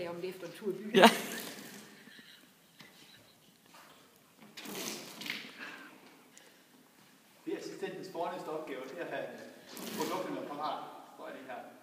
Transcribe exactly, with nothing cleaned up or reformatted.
om det efter en tur i byen. Ja. Det er assistentens fornæste opgave, det er at have produkterne parat for det her.